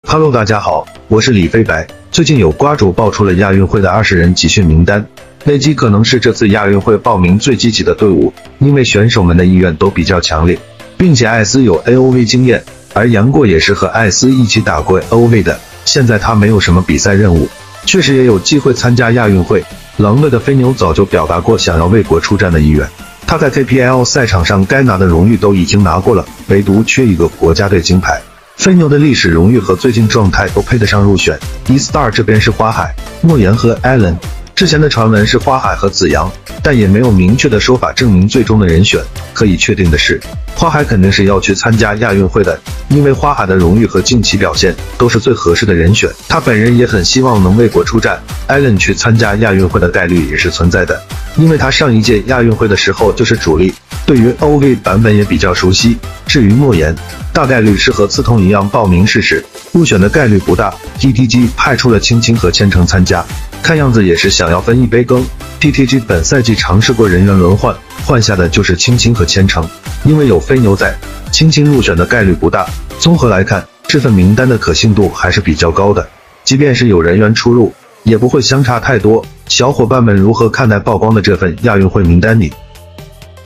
Hello， 大家好，我是李飞白。最近有瓜主爆出了亚运会的20人集训名单，累积可能是这次亚运会报名最积极的队伍，因为选手们的意愿都比较强烈，并且艾斯有 AOV 经验，而杨过也是和艾斯一起打过 AOV 的，现在他没有什么比赛任务，确实也有机会参加亚运会。狼队的飞牛早就表达过想要为国出战的意愿，他在 KPL 赛场上该拿的荣誉都已经拿过了，唯独缺一个国家队金牌。飞牛的历史荣誉和最近状态都配得上入选。eStar 这边是花海、莫言和 Allen， 之前的传闻是花海和子阳，但也没有明确的说法证明最终的人选。可以确定的是，花海肯定是要去参加亚运会的，因为花海的荣誉和近期表现都是最合适的人选。他本人也很希望能为国出战。Allen 去参加亚运会的概率也是存在的，因为他上一届亚运会的时候就是主力，对于 OV 版本也比较熟悉。至于莫言，大概率是和刺桐一样报名试试，入选的概率不大。TTG 派出了青青和千城参加，看样子也是想要分一杯羹。TTG 本赛季尝试过人员轮换，换下的就是青青和千城，因为有飞牛在，青青入选的概率不大。综合来看，这份名单的可信度还是比较高的，即便是有人员出入，也不会相差太多。小伙伴们如何看待曝光的这份亚运会名单呢？